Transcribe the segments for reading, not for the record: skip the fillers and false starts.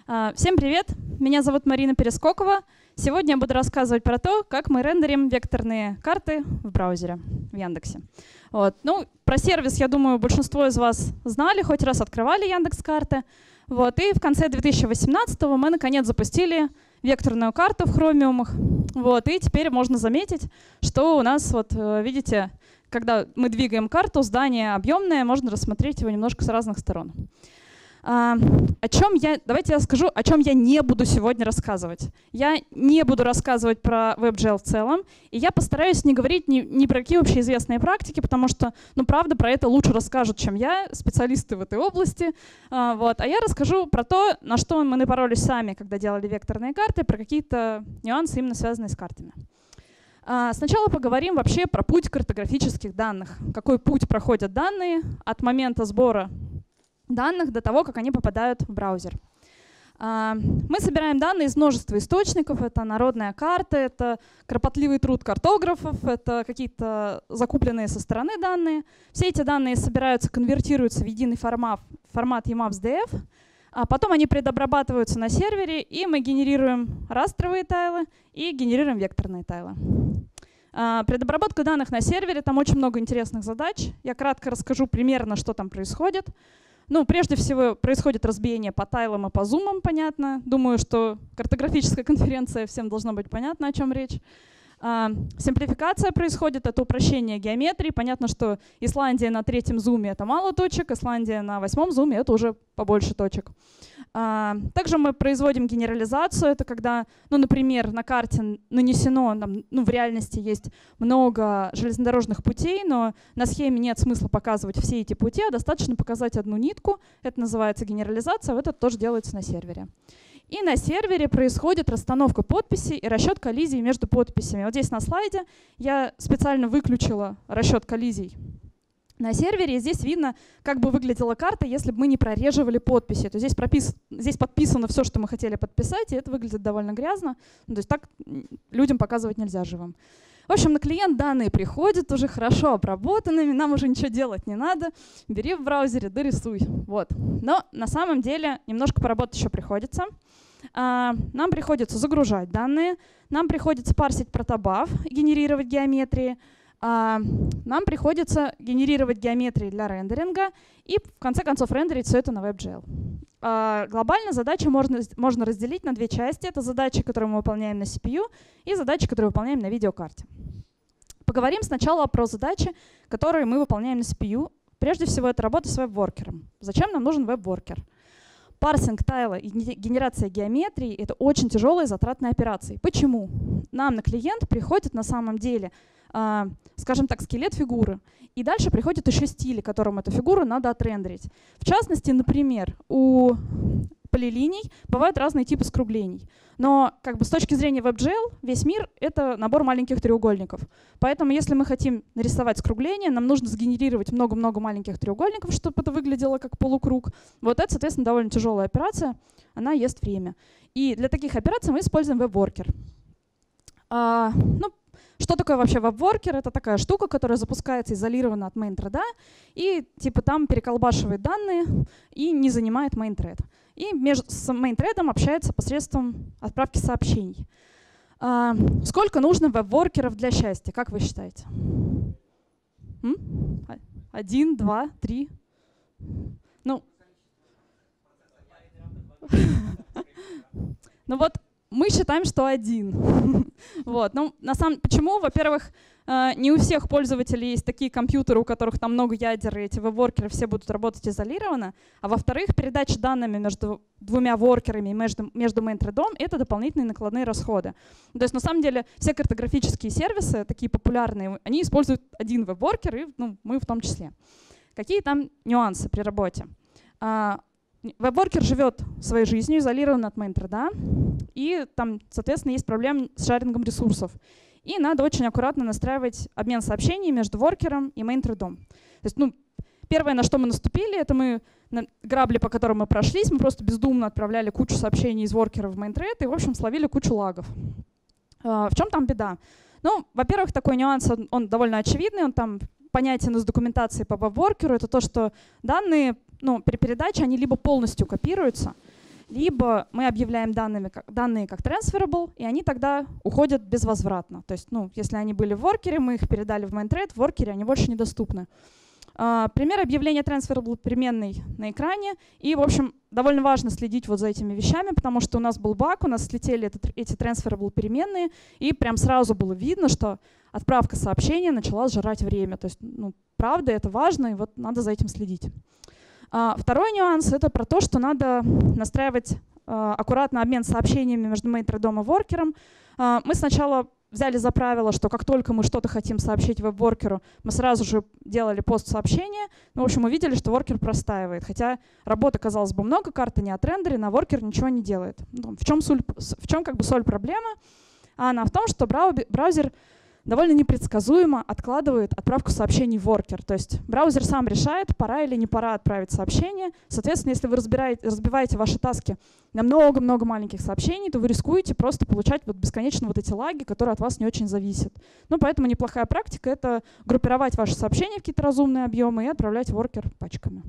Всем привет! Меня зовут Марина Перескокова. Сегодня я буду рассказывать про то, как мы рендерим векторные карты в браузере, в Яндексе. Про сервис, я думаю, большинство из вас знали, хоть раз открывали Яндекс.Карты. И в конце 2018-го мы наконец запустили векторную карту в Chromium. И теперь можно заметить, что у нас, видите, когда мы двигаем карту, здание объемное, можно рассмотреть его немножко с разных сторон. Давайте я скажу, о чем я не буду сегодня рассказывать. Я не буду рассказывать про WebGL в целом, и я постараюсь не говорить ни про какие общеизвестные практики, потому что, правда, про это лучше расскажут, чем я, специалисты в этой области. А я расскажу про то, на что мы напоролись сами, когда делали векторные карты, про какие-то нюансы, именно связанные с картами. Сначала поговорим вообще про путь картографических данных. Какой путь проходят данные от момента сбора данных до того, как они попадают в браузер. Мы собираем данные из множества источников. Это народная карта, это кропотливый труд картографов, это какие-то закупленные со стороны данные. Все эти данные собираются, конвертируются в единый формат EMAPS-DF, а потом они предобрабатываются на сервере, и мы генерируем растровые тайлы и генерируем векторные тайлы. Предобработка данных на сервере, там очень много интересных задач. Я кратко расскажу примерно, что там происходит. Прежде всего, происходит разбиение по тайлам и по зумам, понятно. Думаю, что картографическая конференция, всем должно быть понятно, о чем речь. Симплификация происходит, это упрощение геометрии. Понятно, что Исландия на 3-м зуме — это мало точек, Исландия на 8-м зуме — это уже побольше точек. Также мы производим генерализацию. Это когда, например, на карте нанесено, в реальности есть много железнодорожных путей, но на схеме нет смысла показывать все эти пути, а достаточно показать одну нитку. Это называется генерализация, это тоже делается на сервере. И на сервере происходит расстановка подписей и расчет коллизий между подписями. Вот здесь на слайде я специально выключила расчет коллизий на сервере. И здесь видно, как бы выглядела карта, если бы мы не прореживали подписи. То есть здесь подписано все, что мы хотели подписать, и это выглядит довольно грязно. То есть так людям показывать нельзя живым. В общем, на клиент данные приходят уже хорошо обработанными, нам уже ничего делать не надо. Бери в браузере, дорисуй. Но на самом деле немножко поработать еще приходится. Нам приходится загружать данные, нам приходится парсить протобаф, генерировать геометрии, нам приходится генерировать геометрии для рендеринга и, в конце концов, рендерить все это на WebGL. Глобально задачи можно разделить на две части. Это задачи, которые мы выполняем на CPU, и задачи, которые выполняем на видеокарте. Поговорим сначала про задачи, которые мы выполняем на CPU. Прежде всего, это работа с веб-воркером. Зачем нам нужен веб-воркер? Парсинг тайла и генерация геометрии — это очень тяжелые затратные операции. Почему? Нам на клиент приходит на самом деле, скажем так, скелет фигуры. И дальше приходят еще стили, которым эту фигуру надо отрендерить. В частности, например, у полилиний бывают разные типы скруглений. Но с точки зрения WebGL весь мир — это набор маленьких треугольников. Поэтому если мы хотим нарисовать скругление, нам нужно сгенерировать много-много маленьких треугольников, чтобы это выглядело как полукруг. Это, соответственно, довольно тяжелая операция, она ест время. И для таких операций мы используем WebWorker. Что такое вообще WebWorker? Это такая штука, которая запускается изолированно от main-thread и там переколбашивает данные и не занимает main-thread. И с main-thread общается посредством отправки сообщений. Сколько нужно веб-воркеров для счастья, как вы считаете? 1, 2, 3? Мы считаем, что 1. Почему? Во-первых, не у всех пользователей есть такие компьютеры, у которых там много ядер, и эти веб-воркеры все будут работать изолированно. А во-вторых, передача данными между двумя воркерами и между main-thread'ом — это дополнительные накладные расходы. То есть на самом деле все картографические сервисы, такие популярные, они используют один веб-воркер, и мы в том числе. Какие там нюансы при работе? Веб-воркер живет своей жизнью, изолированно от main-thread, и там, соответственно, есть проблемы с шарингом ресурсов. И надо очень аккуратно настраивать обмен сообщений между воркером и main-thread'ом. То есть, первое, на что мы наступили, это мы на грабли, по которым мы прошлись, мы просто бездумно отправляли кучу сообщений из воркера в main-thread и, в общем, словили кучу лагов. В чем там беда? Во-первых, такой нюанс, он довольно очевидный, он там понятен из документации по веб-воркеру. Это то, что данные при передаче, они либо полностью копируются, либо мы объявляем данные как transferable, и они тогда уходят безвозвратно. То есть, ну, если они были в воркере, мы их передали в main thread, в воркере они больше недоступны. Пример объявления transferable переменной на экране. И, в общем, довольно важно следить вот за этими вещами, потому что у нас был баг, у нас слетели эти transferable переменные, и прям сразу было видно, что отправка сообщения начала сжирать время. То есть, ну, правда, это важно, и вот надо за этим следить. Второй нюанс — это про то, что надо настраивать аккуратно обмен сообщениями между main-threadом и воркером. Мы сначала взяли за правило, что как только мы что-то хотим сообщить веб-воркеру, мы сразу же делали пост-сообщение. Ну, в общем, увидели, что воркер простаивает. Хотя работы, казалось бы, много, карта не отрендерена, а воркер ничего не делает. Ну, в чем как бы соль проблемы? Она в том, что браузер довольно непредсказуемо откладывает отправку сообщений в воркер. То есть браузер сам решает, пора или не пора отправить сообщение. Соответственно, если вы разбиваете ваши таски на много-много маленьких сообщений, то вы рискуете просто получать вот бесконечно вот эти лаги, которые от вас не очень зависят. Ну, поэтому неплохая практика — это группировать ваши сообщения в какие-то разумные объемы и отправлять в воркер пачками.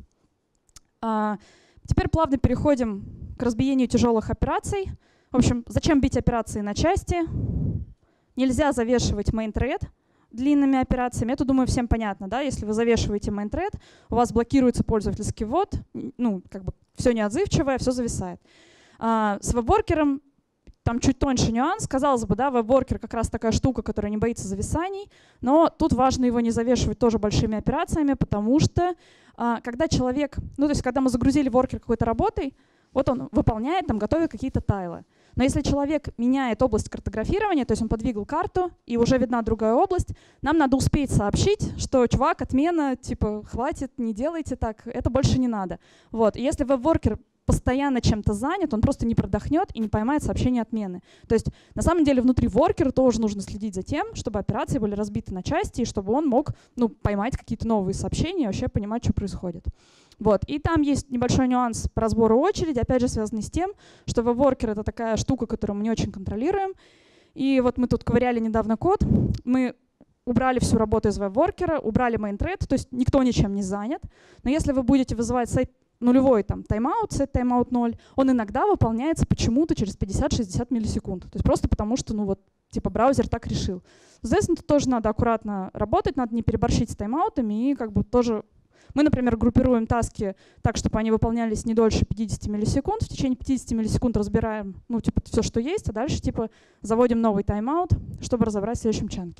Теперь плавно переходим к разбиению тяжелых операций. В общем, зачем бить операции на части? Нельзя завешивать main thread длинными операциями. Это, думаю, всем понятно, да? Если вы завешиваете main thread, у вас блокируется пользовательский ввод, ну, как бы все неотзывчивое, все зависает. С веб-воркером там чуть тоньше нюанс. Казалось бы, да, веб-воркер как раз такая штука, которая не боится зависаний, но тут важно его не завешивать тоже большими операциями, потому что когда человек, ну, то есть когда мы загрузили воркер какой-то работой, вот он выполняет, там, готовит какие-то тайлы. Но если человек меняет область картографирования, то есть он подвигал карту, и уже видна другая область, нам надо успеть сообщить, что, чувак, отмена, типа, хватит, не делайте так, это больше не надо. Вот. И если веб-воркер постоянно чем-то занят, он просто не продохнет и не поймает сообщение отмены. То есть на самом деле внутри воркера тоже нужно следить за тем, чтобы операции были разбиты на части, и чтобы он мог, ну, поймать какие-то новые сообщения и вообще понимать, что происходит. Вот. И там есть небольшой нюанс по разбору очереди, опять же связанный с тем, что веб-воркер — это такая штука, которую мы не очень контролируем. И вот мы тут ковыряли недавно код, мы убрали всю работу из веб-воркера, убрали main thread, то есть никто ничем не занят. Но если вы будете вызывать сайт нулевой там тайм-аут, set timeout 0, он иногда выполняется почему-то через 50-60 миллисекунд. То есть просто потому, что, ну вот, типа браузер так решил. Соответственно, тут тоже надо аккуратно работать, надо не переборщить с тайм-аутами и как бы тоже... Мы, например, группируем таски так, чтобы они выполнялись не дольше 50 миллисекунд. В течение 50 миллисекунд разбираем, ну, типа, все, что есть, а дальше, типа, заводим новый тайм-аут, чтобы разобрать в следующем чанке.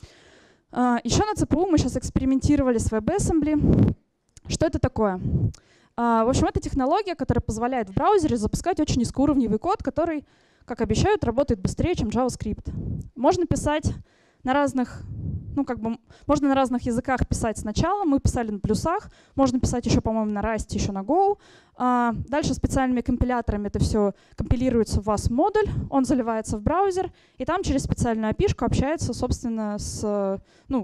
Еще на ЦПУ мы сейчас экспериментировали с WebAssembly. Что это такое? В общем, это технология, которая позволяет в браузере запускать очень низкоуровневый код, который, как обещают, работает быстрее, чем JavaScript. Можно писать на разных, ну, как бы, можно на разных языках писать сначала. Мы писали на плюсах. Можно писать еще, по-моему, на Rust, еще на Go. Дальше специальными компиляторами это все компилируется в вас модуль, он заливается в браузер, и там через специальную API-шку общается, собственно, с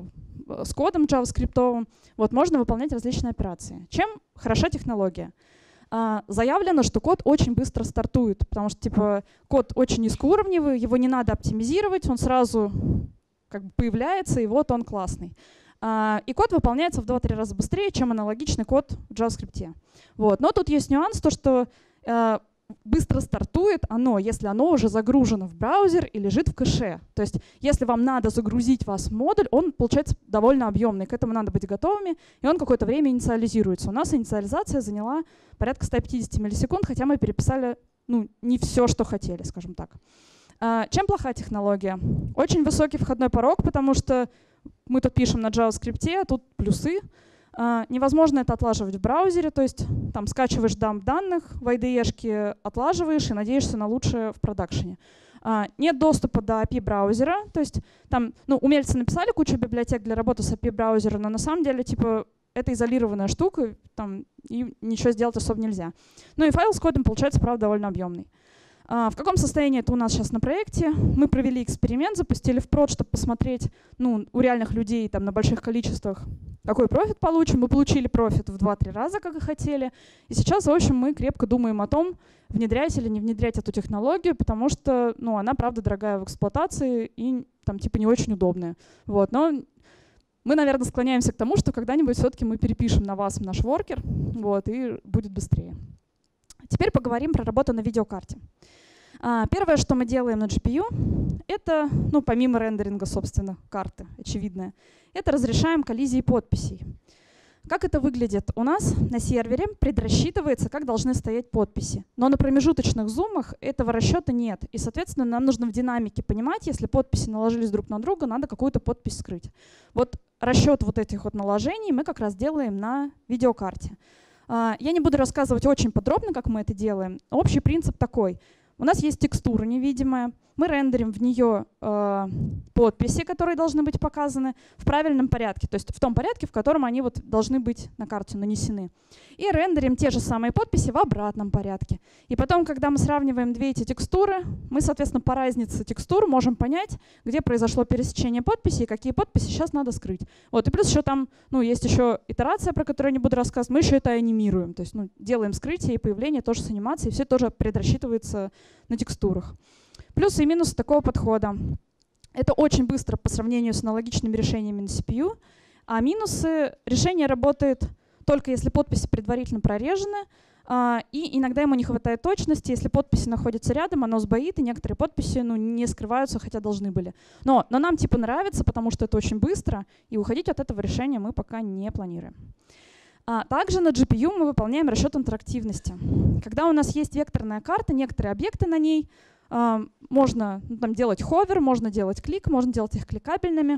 кодом JavaScript. Вот, можно выполнять различные операции. Чем хороша технология? Заявлено, что код очень быстро стартует, потому что типа, код очень низкоуровневый, его не надо оптимизировать, он сразу как бы появляется, и вот он классный. И код выполняется в 2-3 раза быстрее, чем аналогичный код в JavaScript. Вот. Но тут есть нюанс, то что быстро стартует оно, если оно уже загружено в браузер и лежит в кэше. То есть если вам надо загрузить вас модуль, он получается довольно объемный, к этому надо быть готовыми, и он какое-то время инициализируется. У нас инициализация заняла порядка 150 миллисекунд, хотя мы переписали не все, что хотели, скажем так. Чем плохая технология? Очень высокий входной порог, потому что мы тут пишем на JavaScript, а тут плюсы. Невозможно это отлаживать в браузере, то есть там скачиваешь дамп данных, в IDE-шке отлаживаешь и надеешься на лучшее в продакшене. Нет доступа до API браузера, то есть там умельцы написали кучу библиотек для работы с API браузера, но на самом деле типа это изолированная штука, там, и ничего сделать особо нельзя. Ну и файл с кодом получается, правда, довольно объемный. В каком состоянии это у нас сейчас на проекте? Мы провели эксперимент, запустили в прод, чтобы посмотреть у реальных людей там, на больших количествах, какой профит получим. Мы получили профит в 2-3 раза, как и хотели. И сейчас, в общем, мы крепко думаем о том, внедрять или не внедрять эту технологию, потому что она, правда, дорогая в эксплуатации и там, типа, не очень удобная. Вот. Но мы, наверное, склоняемся к тому, что когда-нибудь все-таки мы перепишем на вас наш воркер, вот, и будет быстрее. Теперь поговорим про работу на видеокарте. Первое, что мы делаем на GPU, это, помимо рендеринга, собственно, карты, очевидное, это разрешаем коллизии подписей. Как это выглядит? У нас на сервере предрасчитывается, как должны стоять подписи. Но на промежуточных зумах этого расчета нет. И, соответственно, нам нужно в динамике понимать, если подписи наложились друг на друга, надо какую-то подпись скрыть. Вот расчет вот этих вот наложений мы как раз делаем на видеокарте. Я не буду рассказывать очень подробно, как мы это делаем. Общий принцип такой. У нас есть текстура невидимая, мы рендерим в нее подписи, которые должны быть показаны в правильном порядке, то есть в том порядке, в котором они вот должны быть на карту нанесены. И рендерим те же самые подписи в обратном порядке. И потом, когда мы сравниваем две эти текстуры, мы, соответственно, по разнице текстур можем понять, где произошло пересечение подписей и какие подписи сейчас надо скрыть. Вот. И плюс еще там есть еще итерация, про которую я не буду рассказывать, мы еще это анимируем, то есть делаем скрытие и появление тоже с анимацией, все тоже предрасчитывается на текстурах. Плюсы и минусы такого подхода. Это очень быстро по сравнению с аналогичными решениями на CPU, а минусы — решение работает только если подписи предварительно прорежены, и иногда ему не хватает точности. Если подписи находятся рядом, оно сбоит, и некоторые подписи не скрываются, хотя должны были. Но нам типа нравится, потому что это очень быстро, и уходить от этого решения мы пока не планируем. Также на GPU мы выполняем расчет интерактивности. Когда у нас есть векторная карта, некоторые объекты на ней, можно делать ховер, можно делать клик, можно делать их кликабельными.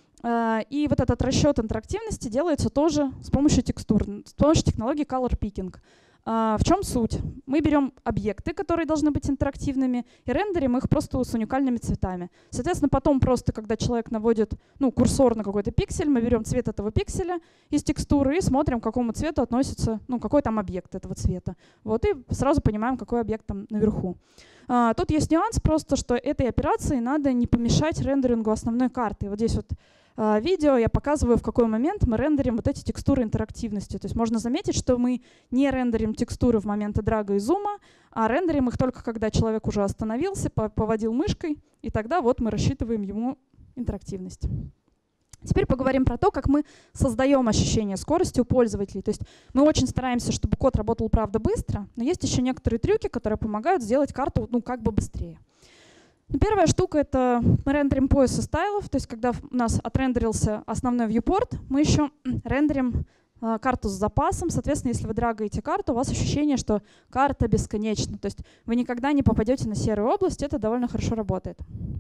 И вот этот расчет интерактивности делается тоже с помощью текстур, с помощью технологии Color Picking. В чем суть? Мы берем объекты, которые должны быть интерактивными, и рендерим их просто с уникальными цветами. Соответственно, потом просто, когда человек наводит курсор на какой-то пиксель, мы берем цвет этого пикселя из текстуры и смотрим, к какому цвету относится, какой там объект этого цвета. Вот, и сразу понимаем, какой объект там наверху. Тут есть нюанс просто, что этой операции надо не помешать рендерингу основной карты. Вот здесь вот видео я показываю, в какой момент мы рендерим вот эти текстуры интерактивности. То есть можно заметить, что мы не рендерим текстуры в моменты драга и зума, а рендерим их только когда человек уже остановился, поводил мышкой, и тогда вот мы рассчитываем ему интерактивность. Теперь поговорим про то, как мы создаем ощущение скорости у пользователей. То есть мы очень стараемся, чтобы код работал, правда, быстро, но есть еще некоторые трюки, которые помогают сделать карту как бы быстрее. Первая штука — это мы рендерим пояс стайлов, то есть когда у нас отрендерился основной viewport, мы еще рендерим карту с запасом. Соответственно, если вы драгаете карту, у вас ощущение, что карта бесконечна, то есть вы никогда не попадете на серую область, это довольно хорошо работает.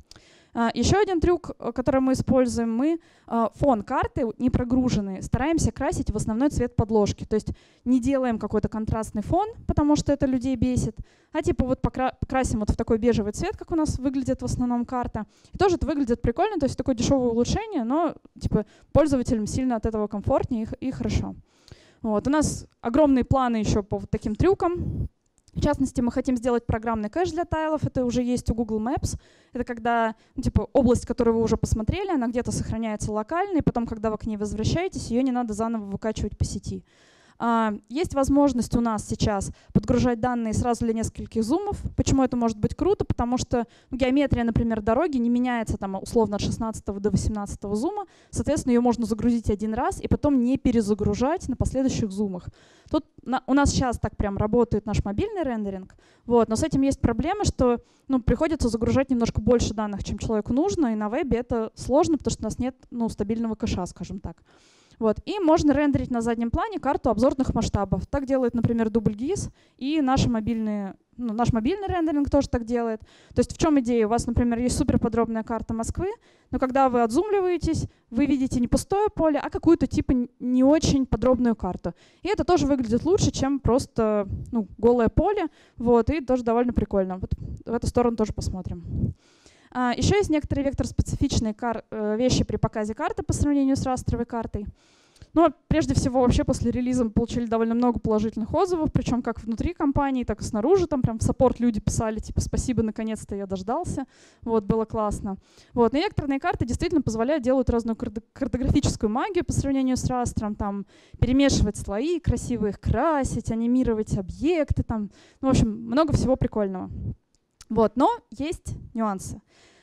Еще один трюк, который мы используем, мы фон карты, не прогруженный, стараемся красить в основной цвет подложки. То есть не делаем какой-то контрастный фон, потому что это людей бесит, а типа вот покрасим вот в такой бежевый цвет, как у нас выглядит в основном карта. И тоже это выглядит прикольно, то есть такое дешевое улучшение, но типа пользователям сильно от этого комфортнее и хорошо. Вот. У нас огромные планы еще по вот таким трюкам. В частности, мы хотим сделать программный кэш для тайлов. Это уже есть у Google Maps. Это когда область, которую вы уже посмотрели, она где-то сохраняется локально, и потом, когда вы к ней возвращаетесь, ее не надо заново выкачивать по сети. Есть возможность у нас сейчас подгружать данные сразу для нескольких зумов. Почему это может быть круто? Потому что геометрия, например, дороги не меняется там, условно от 16 до 18 зума. Соответственно, ее можно загрузить один раз и потом не перезагружать на последующих зумах. Тут у нас сейчас так прям работает наш мобильный рендеринг, вот, но с этим есть проблема, что приходится загружать немножко больше данных, чем человеку нужно, и на вебе это сложно, потому что у нас нет стабильного кэша, скажем так. Вот. И можно рендерить на заднем плане карту обзорных масштабов. Так делает, например, DoubleGIS, и наш мобильный рендеринг тоже так делает. То есть в чем идея? У вас, например, есть суперподробная карта Москвы, но когда вы отзумливаетесь, вы видите не пустое поле, а какую-то типа не очень подробную карту. И это тоже выглядит лучше, чем просто голое поле. Вот, и тоже довольно прикольно. Вот в эту сторону тоже посмотрим. Еще есть некоторые вектор-специфичные вещи при показе карты по сравнению с растровой картой. Но прежде всего, вообще после релиза мы получили довольно много положительных отзывов, причем как внутри компании, так и снаружи. Там прям в саппорт люди писали, типа, спасибо, наконец-то я дождался. Вот, было классно. Вот. Но векторные карты действительно позволяют делать разную картографическую магию по сравнению с растром, там, перемешивать слои, красиво их красить, анимировать объекты, там, в общем, много всего прикольного. Вот. Но есть нюансы.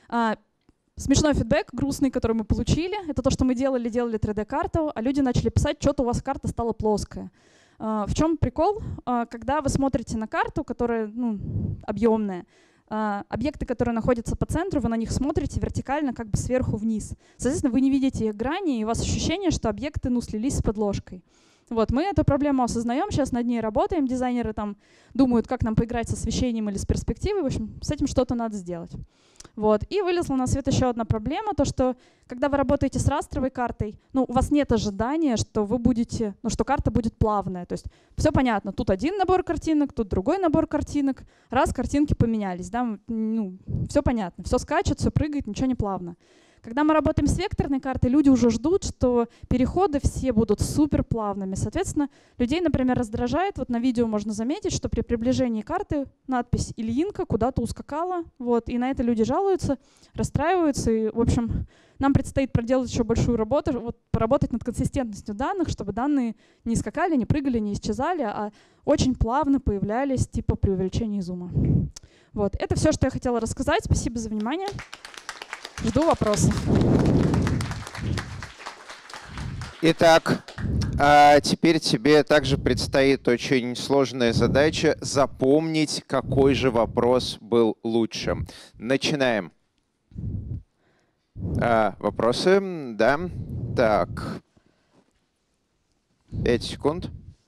Смешной фидбэк, грустный, который мы получили, это то, что мы делали 3D-карту, а люди начали писать, что-то у вас карта стала плоская. В чем прикол? Когда вы смотрите на карту, которая объемная, объекты, которые находятся по центру, вы на них смотрите вертикально, как бы сверху вниз. Соответственно, вы не видите их грани, и у вас ощущение, что объекты слились с подложкой. Вот, мы эту проблему осознаем, сейчас над ней работаем, дизайнеры там думают, как нам поиграть с освещением или с перспективой, в общем, с этим что-то надо сделать. Вот. И вылезла на свет еще одна проблема, то что когда вы работаете с растровой картой, у вас нет ожидания, что вы будете, что карта будет плавная. То есть все понятно, тут один набор картинок, тут другой набор картинок, раз картинки поменялись, да, все понятно, все скачет, все прыгает, ничего не плавно. Когда мы работаем с векторной картой, люди уже ждут, что переходы все будут супер плавными. Соответственно, людей, например, раздражает, вот на видео можно заметить, что при приближении карты надпись «Ильинка» куда-то ускакала, вот, и на это люди жалуются, расстраиваются, и, в общем, нам предстоит проделать еще большую работу, вот, поработать над консистентностью данных, чтобы данные не скакали, не прыгали, не исчезали, а очень плавно появлялись, типа при увеличении зума. Вот, это все, что я хотела рассказать. Спасибо за внимание. Жду вопросов. Итак, теперь тебе также предстоит очень сложная задача запомнить, какой же вопрос был лучше. Начинаем. Вопросы? Да. Так. 5 секунд.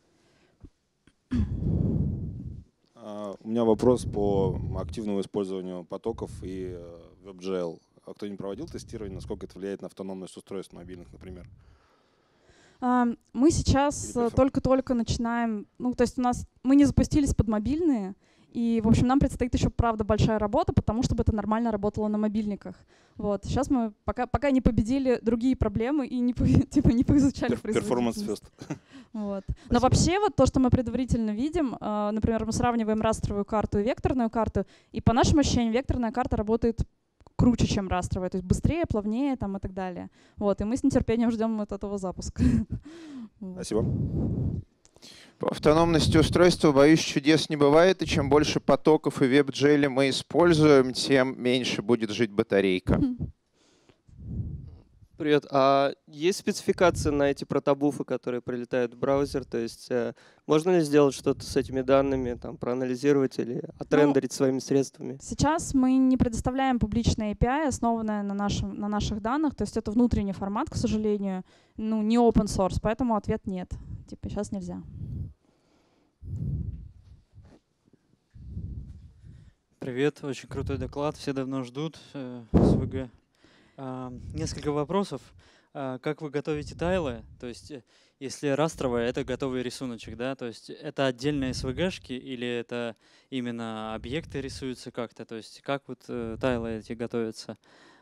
У меня вопрос по активному использованию потоков и WebGL. Кто-нибудь проводил тестирование, насколько это влияет на автономность устройств мобильных, например? Мы сейчас только-только начинаем, то есть мы не запустились под мобильные, и, в общем, нам предстоит еще, правда, большая работа, потому чтобы это нормально работало на мобильниках. Вот. Сейчас мы пока не победили другие проблемы и не поизучали производительность. Перформанс-фест. Вот. Но вообще вот то, что мы предварительно видим, например, мы сравниваем растровую карту и векторную карту, и по нашим ощущениям векторная карта работает круче, чем растровая, то есть быстрее, плавнее там, и так далее. Вот, и мы с нетерпением ждем от этого запуска. Спасибо. По автономности устройства, боюсь, чудес не бывает, и чем больше потоков и WebGL мы используем, тем меньше будет жить батарейка. Привет. А есть спецификация на эти протобуфы, которые прилетают в браузер? То есть можно ли сделать что-то с этими данными, там, проанализировать или отрендерить своими средствами? Сейчас мы не предоставляем публичное API, основанное на наших данных. То есть это внутренний формат, к сожалению, не open source, поэтому ответ нет. Типа сейчас нельзя. Привет, очень крутой доклад, все давно ждут СВГ. Несколько вопросов. Как вы готовите тайлы? То есть, если растровая, это готовый рисуночек, да? То есть, это отдельные СВГшки или это именно объекты рисуются как-то? То есть, как вот тайлы эти готовятся?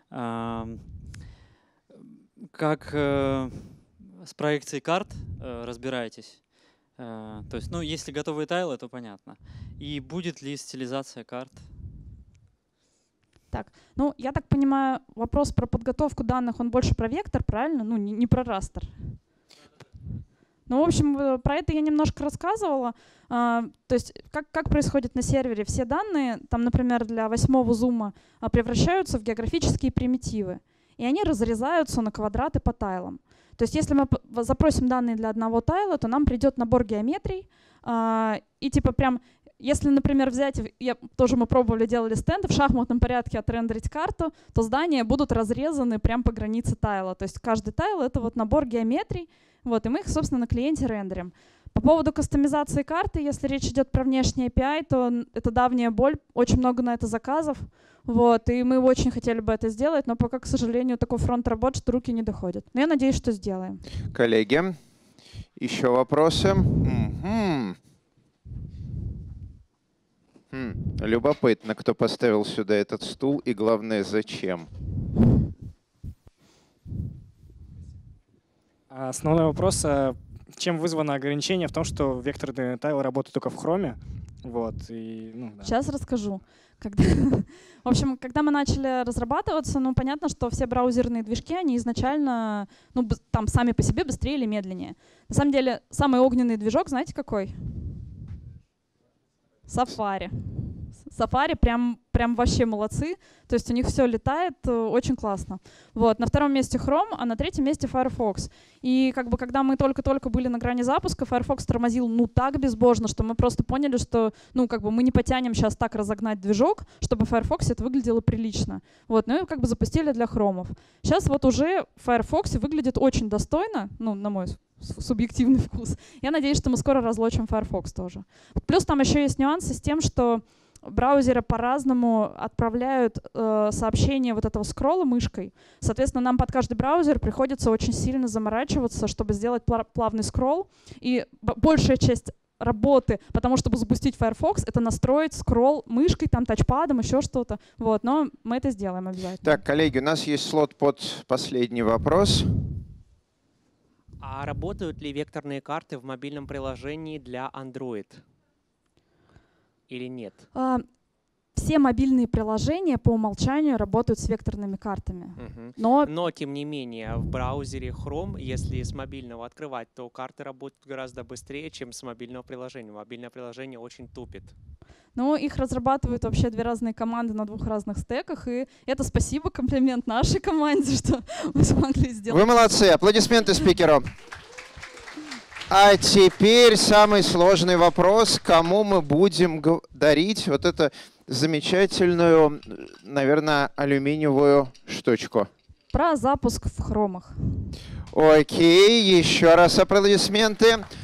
Как с проекцией карт разбираетесь? То есть, если готовые тайлы, то понятно. И будет ли стилизация карт? Так, я так понимаю, вопрос про подготовку данных, он больше про вектор, правильно? Не про растер. В общем, про это я немножко рассказывала. То есть, как происходит на сервере? Все данные, там, например, для 8-го зума превращаются в географические примитивы, и они разрезаются на квадраты по тайлам. То есть, если мы запросим данные для одного тайла, то нам придет набор геометрий, и типа прям... Если, например, взять, мы пробовали, делали стенды, в шахматном порядке отрендерить карту, то здания будут разрезаны прямо по границе тайла. То есть каждый тайл — это вот набор геометрий, и мы их, собственно, на клиенте рендерим. По поводу кастомизации карты, если речь идет про внешний API, то это давняя боль, очень много на это заказов, и мы очень хотели бы это сделать, но пока, к сожалению, такой фронт работ, что руки не доходят. Но я надеюсь, что сделаем. Коллеги, еще вопросы? Любопытно, кто поставил сюда этот стул и, главное, зачем? Основной вопрос, чем вызвано ограничение в том, что векторные тайлы работают только в Chrome? Сейчас расскажу. В общем, когда мы начали разрабатываться, понятно, что все браузерные движки, они изначально там сами по себе быстрее или медленнее. На самом деле, самый огненный движок, знаете какой? Safari. Safari прям прям вообще молодцы. То есть у них все летает очень классно. Вот. На втором месте Chrome, а на третьем месте Firefox. И как бы когда мы только-только были на грани запуска, Firefox тормозил ну так безбожно, что мы просто поняли, что ну как бы мы не потянем сейчас так разогнать движок, чтобы в Firefox это выглядело прилично. Вот. Ну и как бы запустили для хромов. Сейчас вот уже в Firefox выглядит очень достойно, ну на мой субъективный вкус. Я надеюсь, что мы скоро разлочим Firefox тоже. Плюс там еще есть нюансы с тем, что браузеры по-разному отправляют сообщения вот этого скролла мышкой. Соответственно, нам под каждый браузер приходится очень сильно заморачиваться, чтобы сделать плавный скролл. И большая часть работы, потому чтобы запустить Firefox, это настроить скролл мышкой, там, тачпадом, еще что-то. Вот, но мы это сделаем обязательно. Так, коллеги, у нас есть слот под последний вопрос. А работают ли векторные карты в мобильном приложении для Android? Или нет? Все мобильные приложения по умолчанию работают с векторными картами. Но тем не менее, в браузере Chrome, если с мобильного открывать, то карты работают гораздо быстрее, чем с мобильного приложения. Мобильное приложение очень тупит. Ну, их разрабатывают вообще две разные команды на двух разных стеках, и это спасибо, комплимент нашей команде, что мы смогли сделать. Вы молодцы, аплодисменты спикеру. А теперь самый сложный вопрос, кому мы будем дарить вот эту замечательную, наверное, алюминиевую штучку. Про запуск в хромах. Окей, еще раз аплодисменты.